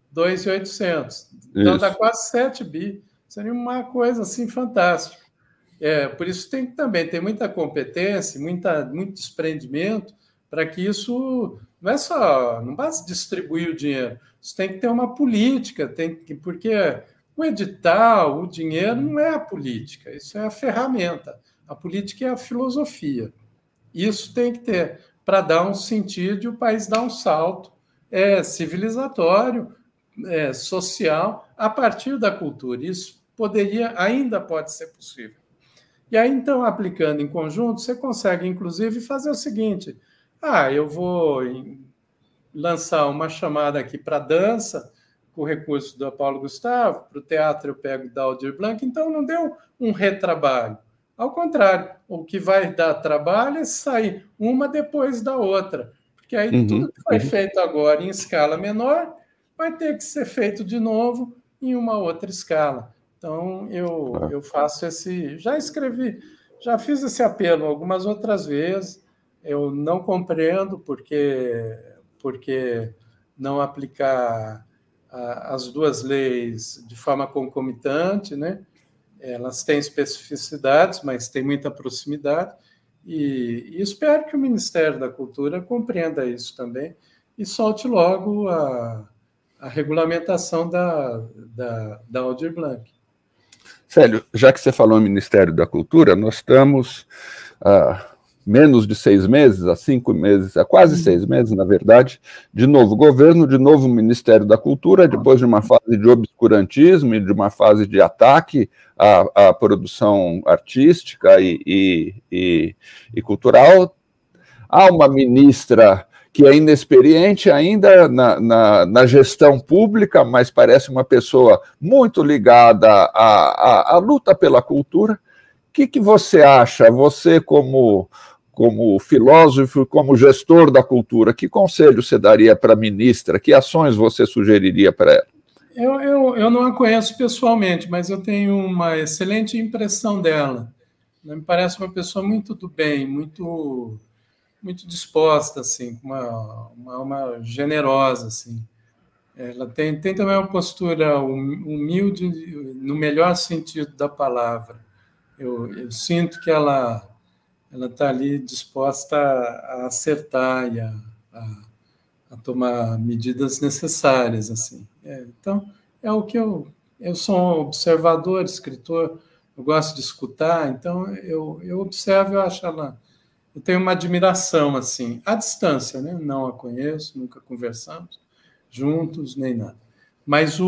2.800. Então, dá quase 7 bi. Seria uma coisa assim fantástica. Por isso tem que também ter muita competência, muito desprendimento, para que isso não basta distribuir o dinheiro, isso tem que ter uma política, porque o edital, o dinheiro não é a política, isso é a ferramenta. A política é a filosofia. Isso tem que ter para dar um sentido e o país dar um salto civilizatório, social, a partir da cultura. Isso ainda pode ser possível. E aí, então, aplicando em conjunto, você consegue, inclusive, fazer o seguinte: eu vou lançar uma chamada aqui para dança, com o recurso do Paulo Gustavo, para o teatro eu pego da Aldir Blanc, então não deu um retrabalho. Ao contrário, o que vai dar trabalho é sair uma depois da outra, porque aí tudo que foi feito agora em escala menor vai ter que ser feito de novo em uma outra escala. Então, eu faço já escrevi, já fiz esse apelo algumas outras vezes, eu não compreendo porque não aplicar as duas leis de forma concomitante, né? Elas têm especificidades, mas têm muita proximidade, e espero que o Ministério da Cultura compreenda isso também e solte logo a regulamentação da Aldir Blanc. Célio, já que você falou em Ministério da Cultura, nós estamos menos de 6 meses, há 5 meses, há quase 6 meses, na verdade, de novo governo, de novo Ministério da Cultura, depois de uma fase de obscurantismo e de uma fase de ataque à produção artística e cultural. Há uma ministra que é inexperiente ainda na gestão pública, mas parece uma pessoa muito ligada à luta pela cultura. O que você acha, você como filósofo, como gestor da cultura, que conselho você daria para a ministra? Que ações você sugeriria para ela? Eu não a conheço pessoalmente, mas eu tenho uma excelente impressão dela. Me parece uma pessoa muito do bem, muito disposta, assim, uma alma generosa, assim. Ela tem também uma postura humilde no melhor sentido da palavra. Eu sinto que ela está ali disposta a acertar e a tomar medidas necessárias, assim. Então, é o que eu sou um observador, escritor, eu gosto de escutar, então eu observo, eu acho ela. Eu tenho uma admiração, assim, à distância, né? Não a conheço, nunca conversamos juntos, nem nada. Mas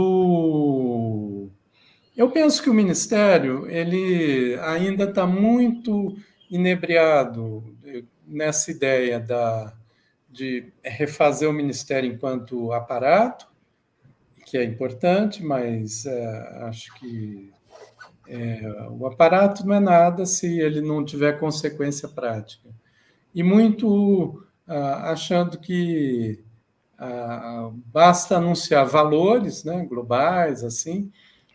eu penso que o Ministério ele ainda está muito inebriado nessa ideia de refazer o Ministério enquanto aparato, que é importante, mas acho que o aparato não é nada se ele não tiver consequência prática. E muito achando que basta anunciar valores, né, globais, assim,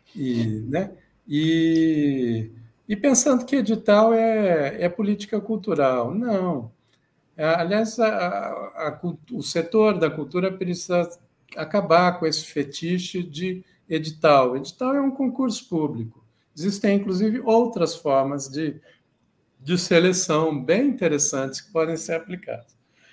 e pensando que edital é política cultural. Não. Aliás, o setor da cultura precisa acabar com esse fetiche de edital. Edital é um concurso público. Existem, inclusive, outras formas de seleção bem interessantes que podem ser aplicadas.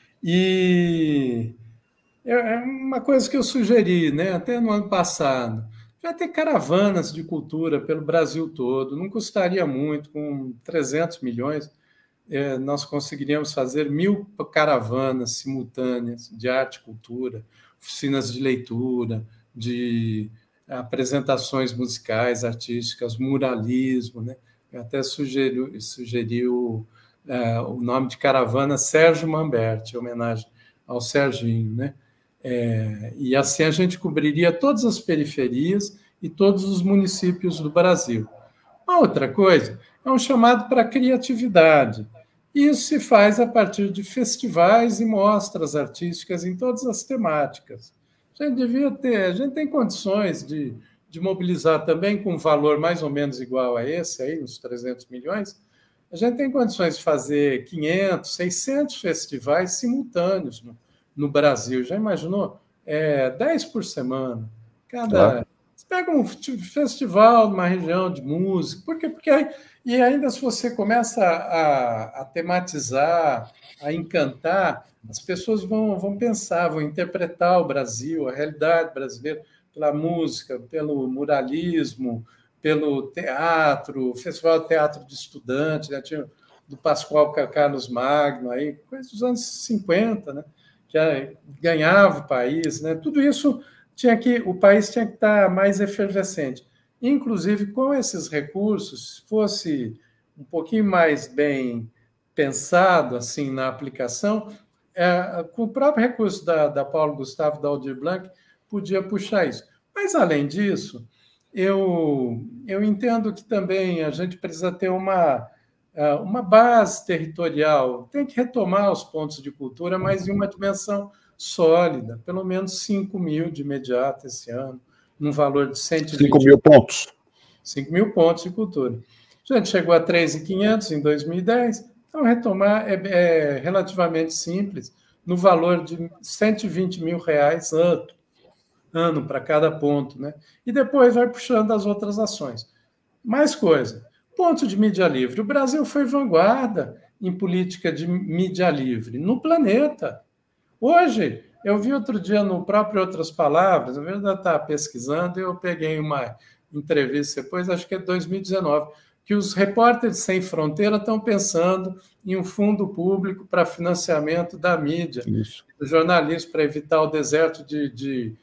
E é uma coisa que eu sugeri, né, até no ano passado. Vai ter caravanas de cultura pelo Brasil todo, não custaria muito, com 300 milhões, nós conseguiríamos fazer 1.000 caravanas simultâneas de arte e cultura, oficinas de leitura, de apresentações musicais, artísticas, muralismo, né? Eu até sugeri o nome de caravana Sérgio Mamberti, em homenagem ao Serginho, né? E assim a gente cobriria todas as periferias e todos os municípios do Brasil. Uma outra coisa é um chamado para a criatividade. Isso se faz a partir de festivais e mostras artísticas em todas as temáticas. A gente tem condições de mobilizar também com um valor mais ou menos igual a esse, aí, uns 300 milhões, a gente tem condições de fazer 500, 600 festivais simultâneos no Brasil. Já imaginou? 10 por semana. Você pega um festival numa região de música, por quê? Porque e ainda se você começa a tematizar, a encantar, as pessoas vão pensar, vão interpretar o Brasil, a realidade brasileira, pela música, pelo muralismo, pelo teatro, Festival de Teatro de Estudantes, né? Tinha do Pascoal Carlos Magno, aí, coisa dos anos 50, né? Que ganhava o país, né? Tudo isso o país tinha que estar mais efervescente. Inclusive, com esses recursos, se fosse um pouquinho mais bem pensado assim na aplicação, com o próprio recurso da Paulo Gustavo, da Aldir Blanc, podia puxar isso. Mas, além disso, eu entendo que também a gente precisa ter uma base territorial, tem que retomar os pontos de cultura, mas em uma dimensão sólida, pelo menos 5 mil de imediato esse ano, num valor de 120... 5 mil pontos. 5 mil pontos de cultura. A gente chegou a 3.500 em 2010, então retomar é relativamente simples, no valor de R$120 mil ano para cada ponto, né? E depois vai puxando as outras ações. Mais coisa, ponto de mídia livre. O Brasil foi vanguarda em política de mídia livre no planeta. Hoje, eu vi outro dia no próprio Outras Palavras, eu ainda estava pesquisando, e eu peguei uma entrevista depois, acho que é 2019, que os repórteres sem fronteira estão pensando em um fundo público para financiamento da mídia, do jornalismo, para evitar o deserto de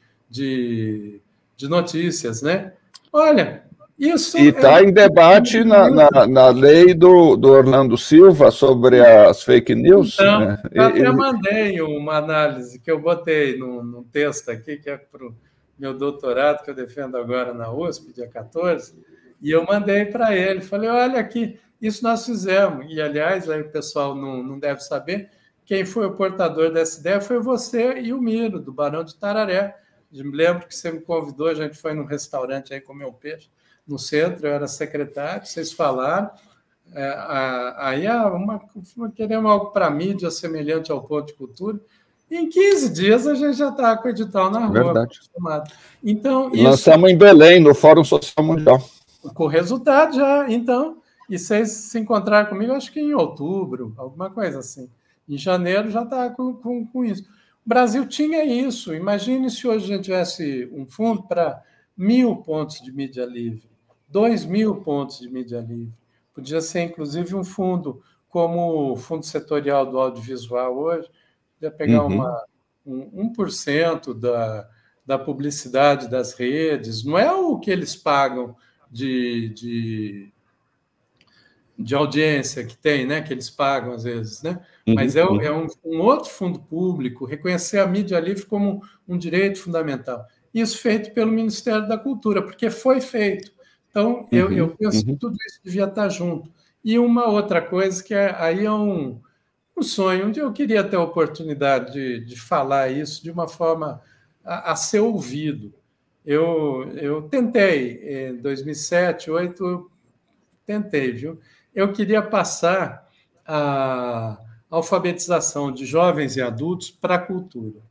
notícias, né? Olha, isso... E está em debate na lei do Orlando Silva sobre as fake news. Então, né? Eu até mandei uma análise que eu botei num texto aqui, que é para o meu doutorado, que eu defendo agora na USP, dia 14, e eu mandei para ele, falei, olha aqui, isso nós fizemos. E, aliás, aí o pessoal não deve saber, quem foi o portador dessa ideia foi você e o Miro, do Barão de Tararé. Eu me lembro que você me convidou, a gente foi num restaurante aí comer um peixe, no centro, eu era secretário, vocês falaram, aí queremos algo para mídia semelhante ao Ponto de Cultura, e em 15 dias a gente já está com o edital na rua. Verdade. Então, lançamos em Belém, no Fórum Social Mundial. Com resultado já, então, e vocês se encontraram comigo, acho que em outubro, alguma coisa assim. Em janeiro já está com isso. O Brasil tinha isso. Imagine se hoje a gente tivesse um fundo para 1.000 pontos de mídia livre, 2.000 pontos de mídia livre. Podia ser, inclusive, um fundo como o Fundo Setorial do Audiovisual hoje, podia pegar 1% da publicidade das redes, não é o que eles pagam de audiência que tem, né? Que eles pagam às vezes, né? Mas é um outro fundo público, reconhecer a mídia livre como um direito fundamental. Isso feito pelo Ministério da Cultura, porque foi feito. Então, eu penso que tudo isso devia estar junto. E uma outra coisa que aí é um sonho, onde eu queria ter a oportunidade de falar isso de uma forma a ser ouvido. Eu tentei, em 2007, 2008, eu tentei, viu? Eu queria passar a alfabetização de jovens e adultos para a cultura.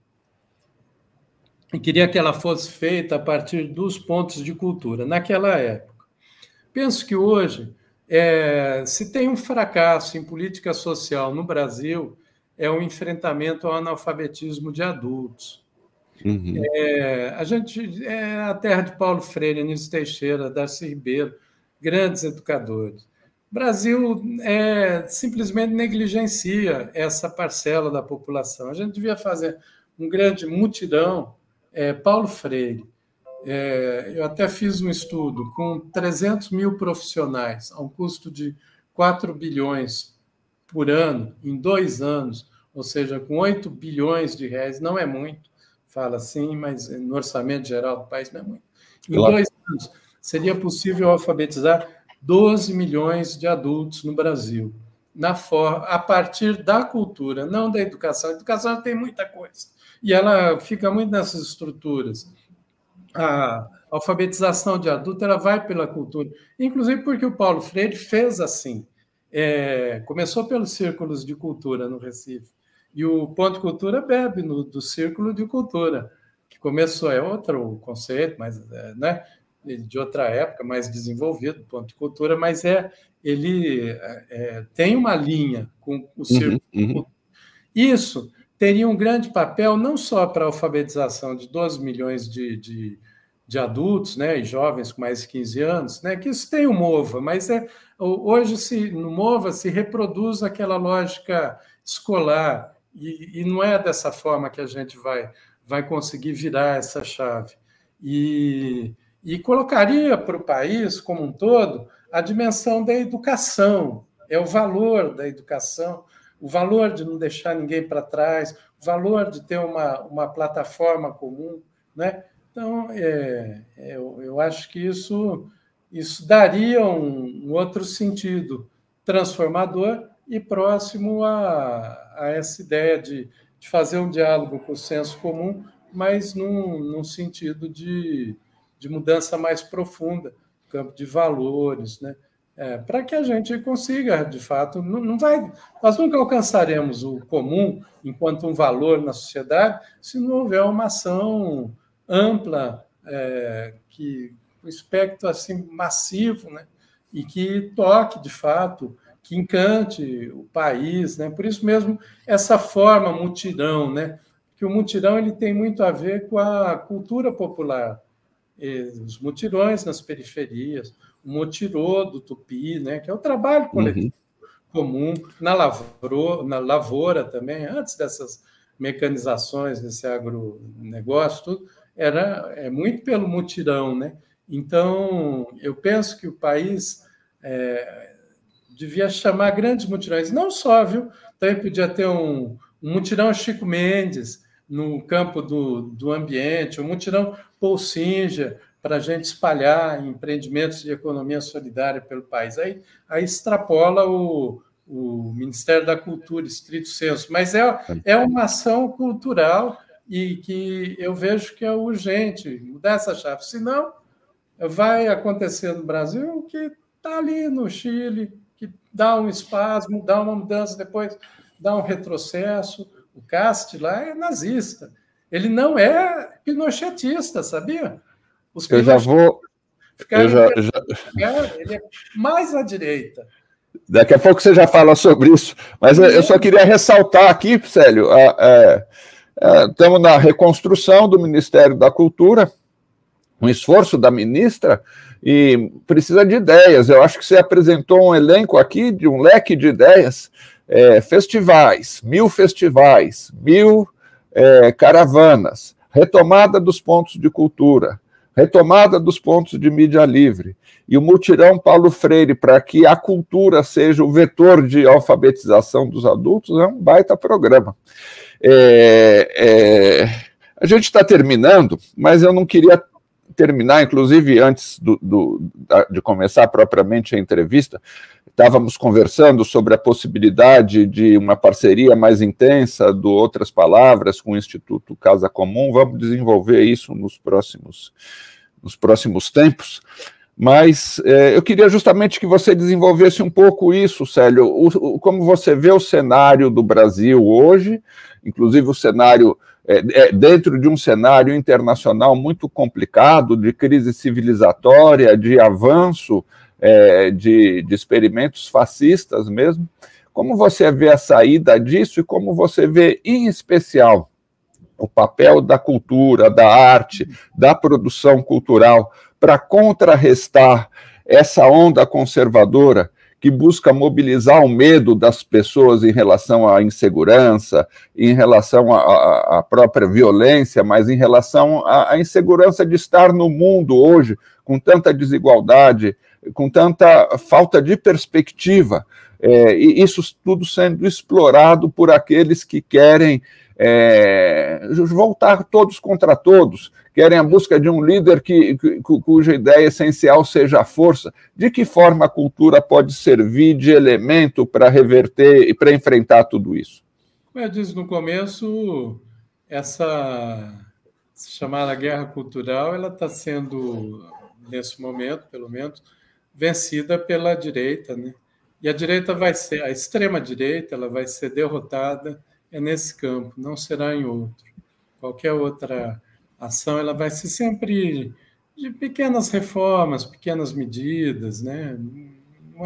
E queria que ela fosse feita a partir dos pontos de cultura, naquela época. Penso que hoje, se tem um fracasso em política social no Brasil, é o enfrentamento ao analfabetismo de adultos. A gente é a terra de Paulo Freire, Anísio Teixeira, Darcy Ribeiro, grandes educadores. O Brasil simplesmente negligencia essa parcela da população. A gente devia fazer um grande mutirão. Paulo Freire, eu até fiz um estudo com 300 mil profissionais, a um custo de 4 bilhões por ano, em 2 anos, ou seja, com 8 bilhões de reais, não é muito, fala assim, mas no orçamento geral do país não é muito. Em 2 anos, seria possível alfabetizar 12 milhões de adultos no Brasil, a partir da cultura, não da educação. A educação tem muita coisa, e ela fica muito nessas estruturas. A alfabetização de adulto ela vai pela cultura, inclusive porque o Paulo Freire fez assim. Começou pelos círculos de cultura no Recife, e o Ponto de Cultura bebe do círculo de cultura, que começou, outro conceito, mas né, de outra época, mais desenvolvido, Ponto de Cultura, mas ele tem uma linha com o círculo de cultura. Isso teria um grande papel não só para a alfabetização de 12 milhões de adultos, né, e jovens com mais de 15 anos, né, que isso tem o MOVA, mas hoje no MOVA se reproduz aquela lógica escolar, e não é dessa forma que a gente vai conseguir virar essa chave. E colocaria para o país como um todo a dimensão da educação, é o valor da educação, o valor de não deixar ninguém para trás, o valor de ter uma plataforma comum, né? Então, eu acho que isso daria um outro sentido transformador e próximo a essa ideia de fazer um diálogo com o senso comum, mas num sentido de mudança mais profunda, campo de valores, né? Para que a gente consiga, de fato, nós nunca alcançaremos o comum enquanto um valor na sociedade se não houver uma ação ampla, um espectro assim massivo, né? E que toque, de fato, que encante o país, né? Por isso mesmo essa forma mutirão, né? Que o mutirão ele tem muito a ver com a cultura popular, os mutirões nas periferias, o mutirô do Tupi, né? Que é o trabalho coletivo comum na lavoura também, antes dessas mecanizações desse agronegócio, tudo, é muito pelo mutirão, né? Então, eu penso que o país devia chamar grandes mutirões, não só, viu? Também podia ter um mutirão Chico Mendes no campo do ambiente, um mutirão Paul Singer, para a gente espalhar empreendimentos de economia solidária pelo país. Aí extrapola o Ministério da Cultura, estrito sensu, mas é uma ação cultural e que eu vejo que é urgente mudar essa chave, senão vai acontecer no Brasil o que está ali no Chile, que dá um espasmo, dá uma mudança, depois dá um retrocesso. O Cast lá é nazista. Ele não é pinochetista, sabia? Os eu já vou. ficaram ele é mais à direita. Daqui a pouco você já fala sobre isso, mas eu só queria ressaltar aqui, Célio, estamos na reconstrução do Ministério da Cultura, um esforço da ministra, e precisa de ideias. Eu acho que você apresentou um elenco aqui de um leque de ideias, festivais, 1000 caravanas, retomada dos pontos de cultura, retomada dos pontos de mídia livre, e o mutirão Paulo Freire, para que a cultura seja o vetor de alfabetização dos adultos, é um baita programa. A gente está terminando, mas eu não queria terminar, inclusive antes de começar propriamente a entrevista, estávamos conversando sobre a possibilidade de uma parceria mais intensa do Outras Palavras com o Instituto Casa Comum. Vamos desenvolver isso nos próximos tempos, mas eu queria justamente que você desenvolvesse um pouco isso, Célio, como você vê o cenário do Brasil hoje, inclusive o cenário dentro de um cenário internacional muito complicado, de crise civilizatória, de avanço, de experimentos fascistas mesmo. Como você vê a saída disso e como você vê, em especial, o papel da cultura, da arte, da produção cultural para contrarrestar essa onda conservadora que busca mobilizar o medo das pessoas em relação à insegurança, em relação à própria violência, mas em relação à insegurança de estar no mundo hoje, com tanta desigualdade, com tanta falta de perspectiva, e isso tudo sendo explorado por aqueles que querem voltar todos contra todos, querem a busca de um líder cuja ideia essencial seja a força. De que forma a cultura pode servir de elemento para reverter e para enfrentar tudo isso? Como eu disse no começo, essa chamada guerra cultural, ela está sendo, nesse momento, pelo menos, vencida pela direita, né? E a direita a extrema-direita, ela vai ser derrotada nesse campo, não será em outro. Qualquer outra ação, ela vai ser sempre de pequenas reformas, pequenas medidas, né? Não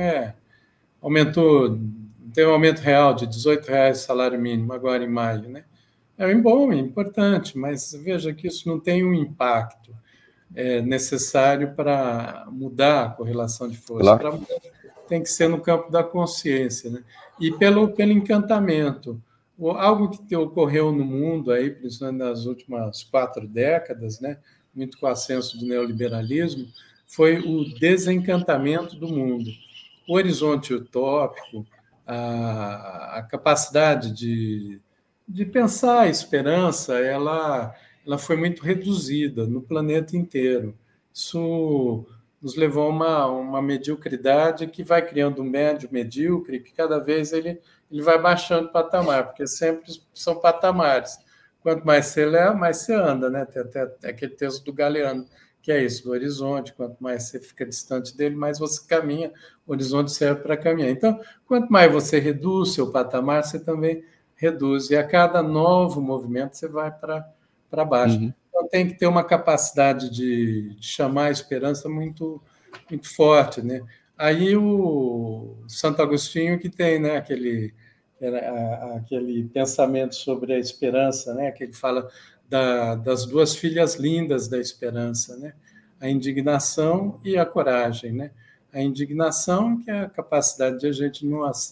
tem um aumento real de R$18 o salário mínimo agora em maio, né? É bom, é importante, mas veja que isso não tem um impacto necessário para mudar a correlação de força. Claro. Tem que ser no campo da consciência, né? E pelo encantamento. Algo que ocorreu no mundo, aí, principalmente nas últimas 4 décadas, né, muito com o ascenso do neoliberalismo, foi o desencantamento do mundo. O horizonte utópico, a capacidade de pensar a esperança, ela foi muito reduzida no planeta inteiro. Isso nos levou a uma mediocridade que vai criando um médio medíocre, que cada vez ele vai baixando o patamar, porque sempre são patamares. Quanto mais você lê, mais você anda, né? Tem até aquele texto do Galeano, que é isso, do horizonte. Quanto mais você fica distante dele, mais você caminha. O horizonte serve para caminhar. Então, quanto mais você reduz seu patamar, você também reduz. E a cada novo movimento, você vai para baixo. Uhum. Então, tem que ter uma capacidade de chamar a esperança muito, muito forte, né? Aí o Santo Agostinho que tem, né, aquele pensamento sobre a esperança, né, que ele fala das duas filhas lindas da esperança, né? A indignação e a coragem, né? A indignação, que é a capacidade de a gente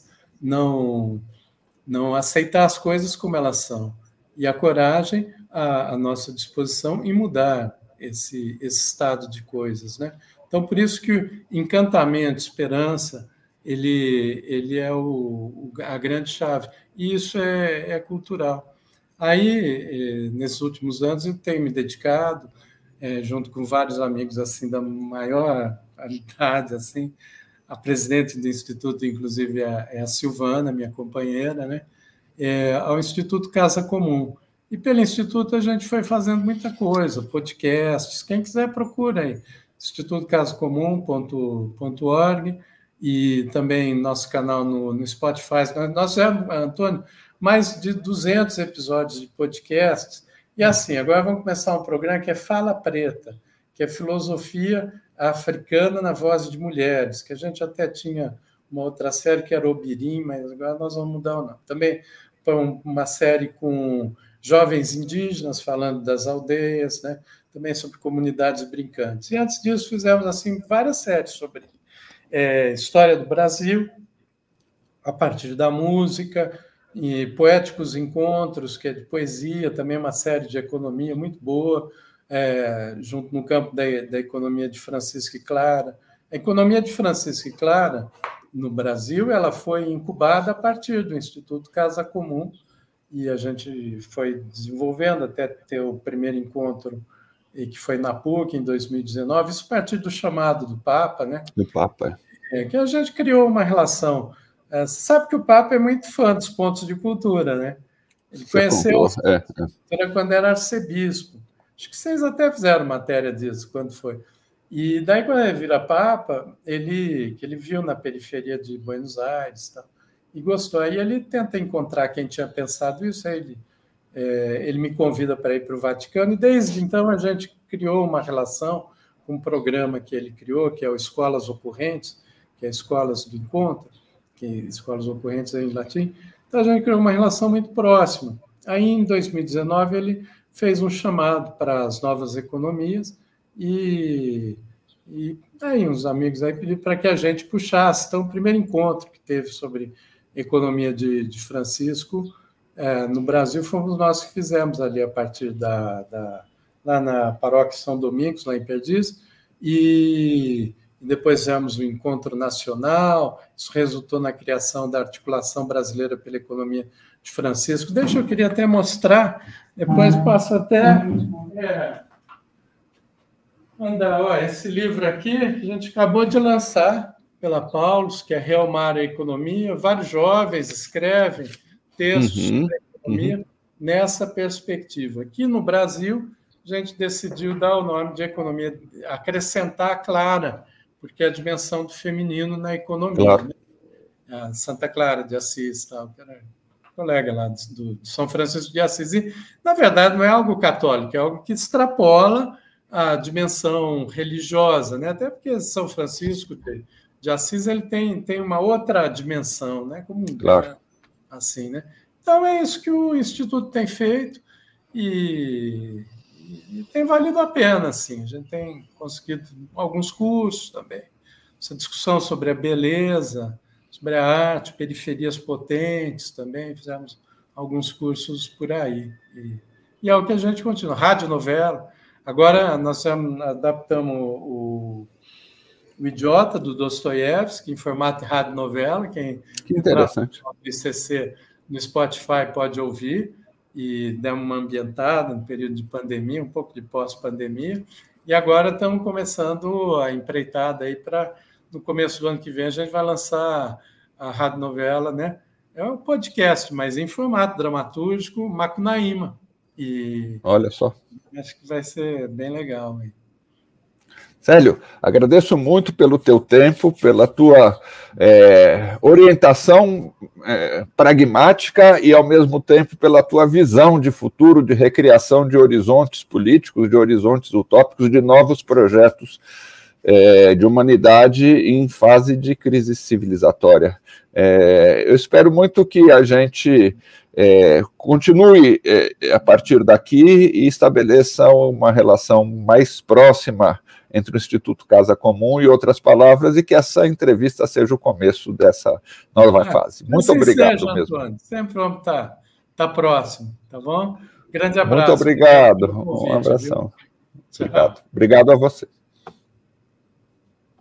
não aceitar as coisas como elas são, e a coragem, a nossa disposição em mudar esse estado de coisas, né? Então, por isso que o encantamento, esperança, ele é a grande chave. E isso é cultural. Aí, nesses últimos anos, eu tenho me dedicado, junto com vários amigos assim da maior idade, assim, a presidente do Instituto, inclusive, é a Silvana, minha companheira, né? Ao Instituto Casa Comum. E pelo Instituto a gente foi fazendo muita coisa, podcasts, quem quiser procura aí, institutocasacomum.org, e também nosso canal no Spotify. Nós temos, Antônio, mais de 200 episódios de podcasts, e assim, agora vamos começar um programa que é Fala Preta, que é filosofia africana na voz de mulheres, que a gente até tinha uma outra série que era Obirim, mas agora nós vamos mudar o nome. Também uma série com jovens indígenas falando das aldeias, né? Também sobre comunidades brincantes. E antes disso fizemos assim várias séries sobre história do Brasil, a partir da música, e Poéticos Encontros, que é de poesia, também uma série de economia muito boa, junto no campo da economia de Francisco e Clara. A economia de Francisco e Clara, no Brasil, ela foi incubada a partir do Instituto Casa Comum, e a gente foi desenvolvendo até ter o primeiro encontro, que foi na PUC, em 2019, isso a partir do chamado do Papa, né? Do Papa. Que a gente criou uma relação. Você sabe que o Papa é muito fã dos pontos de cultura, né? Ele conheceu a cultura quando era arcebispo. Acho que vocês até fizeram matéria disso, quando foi. E daí, quando ele vira Papa, ele viu na periferia de Buenos Aires, tal, e gostou. Aí ele tenta encontrar quem tinha pensado isso, aí ele me convida para ir para o Vaticano, e desde então a gente criou uma relação com um programa que ele criou, que é o Escolas Ocorrentes, que é Escolas do Encontro, que Escolas Ocorrentes é em latim. Então a gente criou uma relação muito próxima. Aí em 2019 ele fez um chamado para as novas economias, e aí uns amigos aí pediram para que a gente puxasse. Então, o primeiro encontro que teve sobre economia de Francisco no Brasil fomos nós que fizemos ali a partir lá na Paróquia São Domingos, lá em Perdiz, e depois fizemos o encontro nacional. Isso resultou na criação da Articulação Brasileira pela Economia de Francisco. Eu queria até mostrar, depois posso até mandar. Esse livro aqui a gente acabou de lançar pela Paulus, que é Realmar a Economia. Vários jovens escrevem textos sobre a economia nessa perspectiva. Aqui no Brasil, a gente decidiu dar o nome de economia, acrescentar a Clara, porque é a dimensão do feminino na economia. Claro. Né? A Santa Clara de Assis, tal, que era colega lá de São Francisco de Assis. E, na verdade, não é algo católico, é algo que extrapola a dimensão religiosa, né? Até porque São Francisco de Assis ele tem uma outra dimensão, né? Como claro. Assim, né? Então é isso que o Instituto tem feito e tem valido a pena, assim. A gente tem conseguido alguns cursos também, essa discussão sobre a beleza, sobre a arte, periferias potentes também, fizemos alguns cursos por aí. E é o que a gente continua. Radionovela. Agora nós adaptamos O Idiota, do Dostoiévski, em formato de radionovela. Que interessante. O ICC no Spotify pode ouvir, e der uma ambientada no período de pandemia, um pouco de pós-pandemia. E agora estamos começando a empreitada aí para, no começo do ano que vem, a gente vai lançar a radionovela, né? É um podcast, mas em formato dramatúrgico, Macunaíma. E olha só. Acho que vai ser bem legal. Hein? Célio, agradeço muito pelo teu tempo, pela tua orientação pragmática e, ao mesmo tempo, pela tua visão de futuro, de recriação de horizontes políticos, de horizontes utópicos, de novos projetos de humanidade em fase de crise civilizatória. Eu espero muito que a gente continue a partir daqui e estabeleça uma relação mais próxima entre o Instituto Casa Comum e Outras Palavras, e que essa entrevista seja o começo dessa nova fase. Muito obrigado seja, mesmo. Antônio. Sempre vamos estar próximo, tá bom? Grande abraço. Muito obrigado. Um abração. Obrigado. Obrigado a você.